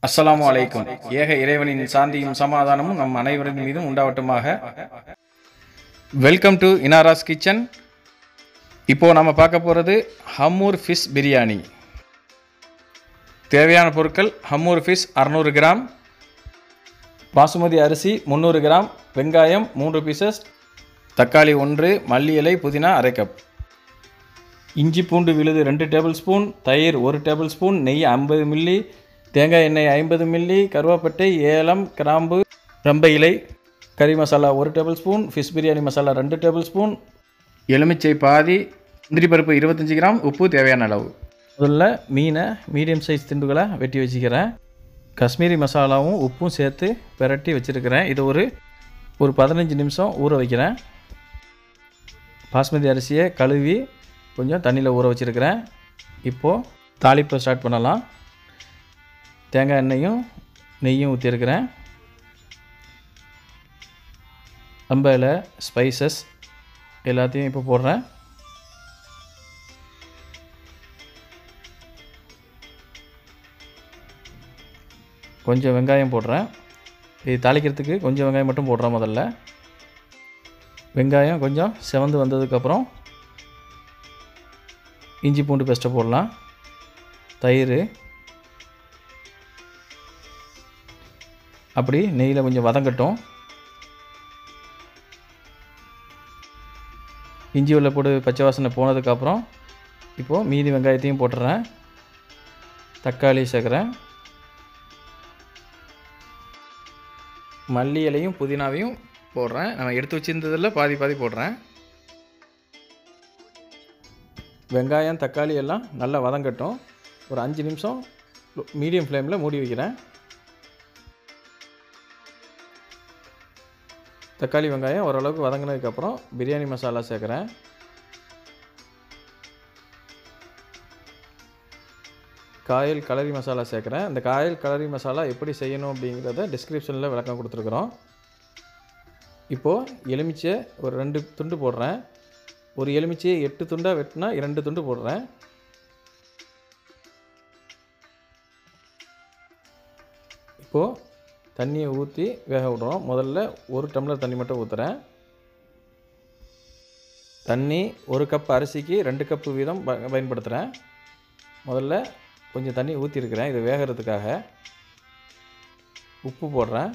அஸ்ஸலாமு அலைக்கும். ஏக இறைவனின் சாந்தியும் சமாதானமும் நம் அனைவரின் மீதும் உண்டாவட்டுமாக. Welcome to Inara's kitchen. இப்போது நம்ம பார்க்க போகிறது ஹம்மூர் ஃபிஷ் பிரியாணி. தேவையான பொருட்கள்: ஹம்மூர் ஃபிஷ் 600 கிராம், பாசுமதி அரிசி 300 கிராம், வெங்காயம் 3 பீசஸ், தக்காளி 1, மல்லி இலை, புதினா அரை கப், இஞ்சி பூண்டு விழுது 2 டேபிள் ஸ்பூன், தயிர் 1 டேபிள் ஸ்பூன், நெய் 50 மில்லி, தேங்காய் எண்ணெய் 50 மில்லி, கருவேப்பட்டை, ஏலம், கிராம்பு, ரம்பை இலை, கறி masala 1 tablespoon, fish biryani masala 2 tablespoon, எலுமிச்சை பாதி, முந்திரி பருப்பு 25 கிராம், உப்பு தேவையான அளவு. முதல்ல மீனை மீடியம் சைஸ் துண்டுகளாக வெட்டி வச்சுக்கிறேன். காஷ்மீரி மசாலாவும் உப்பும் சேர்த்து பிரட்டி வச்சுருக்கிறேன். இது ஒரு 15 நிமிஷம் ஊற வைக்கிறேன். பாஸ்மதி அரிசியை கழுவி கொஞ்சம் தண்ணியில் ஊற வச்சுருக்கிறேன். இப்போது தாளிப்பை ஸ்டார்ட் பண்ணலாம். தேங்காய் எண்ணெயும் நெய்யும் ஊற்றிருக்கிறேன். ரம்பையில் ஸ்பைசஸ் எல்லாத்தையும் இப்போ போடுறேன். கொஞ்சம் வெங்காயம் போடுறேன். இது தாளிக்கிறதுக்கு கொஞ்சம் வெங்காயம் மட்டும் போடுறேன். முதல்ல வெங்காயம் கொஞ்சம் செவந்து வந்ததுக்கப்புறம் இஞ்சி பூண்டு பேஸ்ட்டை போடலாம். தயிர் அப்படி நெய்யில் கொஞ்சம் வதங்கட்டும். இஞ்சி வெள்ளைப்பூடு பச்சை வாசனை போனதுக்கப்புறம் இப்போது மீதி வெங்காயத்தையும் போட்டுறேன். தக்காளி சேர்க்குறேன். மல்லி இலையும் புதினாவையும் போடுறேன். நம்ம எடுத்து வச்சுருந்ததில் பாதி போடுறேன். வெங்காயம் தக்காளி எல்லாம் நல்லா வதங்கட்டும். ஒரு 5 நிமிஷம் மீடியம் ஃப்ளேமில் மூடி வைக்கிறேன். தக்காளி வெங்காயம் ஓரளவுக்கு வதங்கினதுக்கப்புறம் பிரியாணி மசாலா சேர்க்குறேன். காயல் கலரி மசாலா சேர்க்குறேன். இந்த காயல் கலரி மசாலா எப்படி செய்யணும் அப்படிங்கிறத டிஸ்கிரிப்ஷனில் விளக்கம் கொடுத்துருக்குறோம். இப்போது எலுமிச்சை ஒரு 2 துண்டு போடுறேன். ஒரு எலுமிச்சையை 8 துண்டாக வெட்டினா 2 துண்டு போடுறேன். இப்போது தண்ணியை ஊற்றி வேக விடுறோம். முதல்ல 1 டம்ளர் தண்ணி மட்டும் ஊற்றுறேன். தண்ணி 1 கப் அரிசிக்கு 2 கப்பு வீதம் பயன்படுத்துகிறேன். முதல்ல கொஞ்சம் தண்ணி ஊற்றிருக்கிறேன் இது வேகிறதுக்காக. உப்பு போடுறேன்.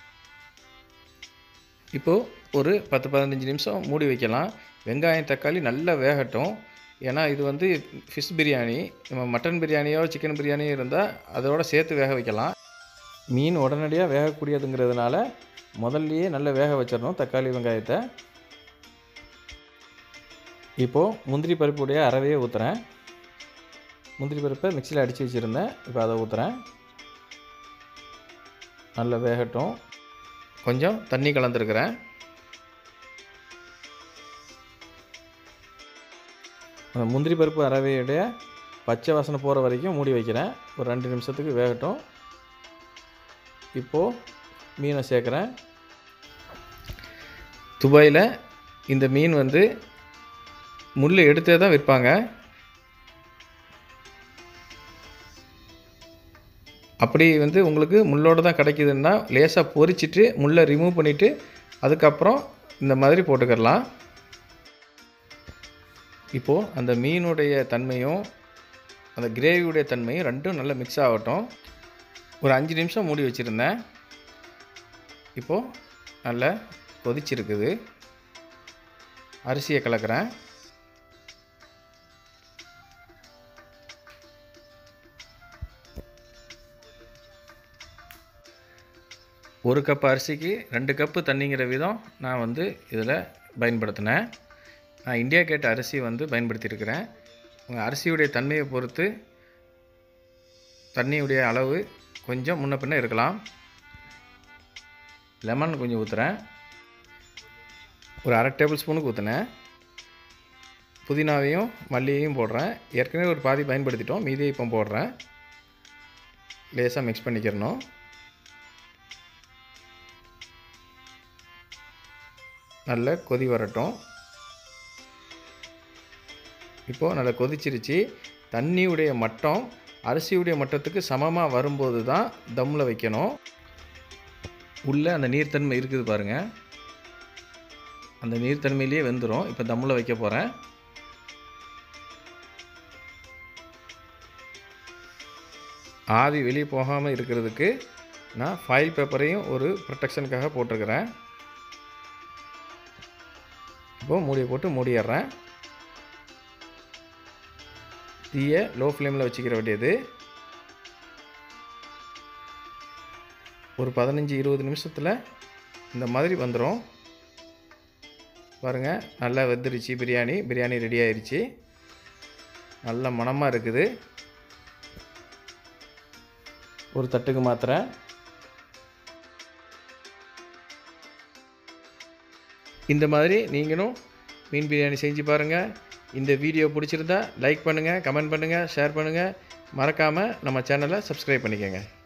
இப்போது ஒரு 10-15 நிமிஷம் மூடி வைக்கலாம். வெங்காயம் தக்காளி நல்லா வேகட்டும். ஏன்னா இது வந்து ஃபிஷ் பிரியாணி. நம்ம மட்டன் பிரியாணியோ சிக்கன் பிரியாணியோ இருந்தால் அதோடு சேர்த்து வேக வைக்கலாம். மீன் உடனடியாக வேகக்கூடியதுங்கிறதுனால முதல்லையே நல்லா வேக வச்சிடணும் தக்காளி வெங்காயத்தை. இப்போது முந்திரி பருப்புடைய அரவையே ஊற்றுறேன். முந்திரி பருப்பை மிக்சியில் அடித்து வச்சுருந்தேன். இப்போ அதை ஊற்றுறேன். நல்லா வேகட்டும். கொஞ்சம் தண்ணி கலந்துருக்கிறேன். அந்த முந்திரி பருப்பு அரவையுடைய பச்சை வாசனை போகிற வரைக்கும் மூடி வைக்கிறேன். ஒரு 2 நிமிஷத்துக்கு வேகட்டும். இப்போது மீனை சேர்க்குறேன். துபாயில் இந்த மீன் வந்து முள் எடுத்தே தான் விற்பாங்க. அப்படி வந்து உங்களுக்கு முள்ளோடு தான் கிடைக்குதுன்னா லேசாக பொரிச்சிட்டு முள்ளை ரிமூவ் பண்ணிவிட்டு அதுக்கப்புறம் இந்த மாதிரி போட்டுக்கிடலாம். இப்போது அந்த மீனுடைய தன்மையும் அந்த கிரேவியுடைய தன்மையும் ரெண்டும் நல்லா மிக்ஸ் ஆகட்டும். ஒரு 5 நிமிஷம் மூடி வச்சுருந்தேன். இப்போது நல்லா கொதிச்சிருக்குது. அரிசியை கலக்கிறேன். ஒரு கப் அரிசிக்கு 2 கப்பு தண்ணிங்கிற விதம் நான் வந்து இதில் பயன்படுத்தினேன். நான் இந்தியா கேட் அரிசி வந்து பயன்படுத்தியிருக்கிறேன். உங்கள் அரிசியுடைய தன்மையை பொறுத்து தண்ணியுடைய அளவு கொஞ்சம் முன்ன பின்ன இருக்கலாம். லெமன் கொஞ்சம் ஊற்றுறேன். ஒரு 1/2 டேபிள் ஸ்பூனுக்கு ஊற்றினேன். புதினாவையும் மல்லியையும் போடுறேன். ஏற்கனவே ஒரு பாதி பயன்படுத்திட்டோம். மீதியை இப்போ போடுறேன். லேசாக மிக்ஸ் பண்ணிக்கிறணும். நல்ல கொதி வரட்டும். இப்போது நல்லா கொதிச்சிருச்சு. தண்ணியுடைய மட்டம் அரிசியுடைய மட்டத்துக்கு சமமாக வரும்போது தான் தம்மில் வைக்கணும். உள்ளே அந்த நீர்த்தன்மை இருக்குது பாருங்கள், அந்த நீர்த்தன்மையிலேயே வெந்துடும். இப்போ தம்மில் வைக்க போகிறேன். ஆவி வெளியே போகாமல் இருக்கிறதுக்கு நான் ஃபாயில் பேப்பரையும் ஒரு ப்ரொடெக்ஷனுக்காக போட்டிருக்கிறேன். இப்போது மூடியை போட்டு மூடிடுறேன். தீயை லோ ஃப்ளேமில் வச்சுக்கிற வேண்டியது. ஒரு 15-20 நிமிஷத்தில் இந்த மாதிரி வந்துடும். பாருங்கள், நல்லா வெந்துருச்சு. பிரியாணி ரெடி ஆயிடுச்சு. நல்ல மணமாக இருக்குது. ஒரு தட்டுக்கு மாத்திரேன். இந்த மாதிரி நீங்களும் மீன் பிரியாணி செஞ்சு பாருங்கள். இந்த வீடியோ பிடிச்சிருந்தா லைக் பண்ணுங்கள், கமெண்ட் பண்ணுங்கள், ஷேர் பண்ணுங்கள். மறக்காமல் நம்ம சேனலை சப்ஸ்கிரைப் பண்ணிக்கோங்க.